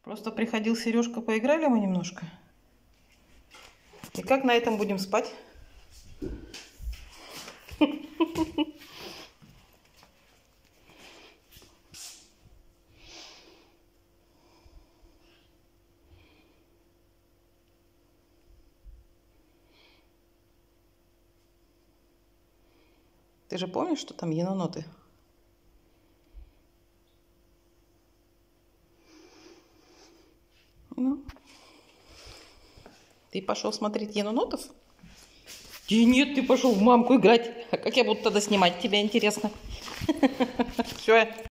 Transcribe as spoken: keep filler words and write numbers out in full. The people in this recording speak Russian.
Просто приходил Сережка, поиграли мы немножко. И как на этом будем спать? Ты же помнишь, что там еноноты? Ну. Ты пошел смотреть енонотов? И нет, ты пошел в мамку играть. А как я буду тогда снимать тебя, интересно? Все.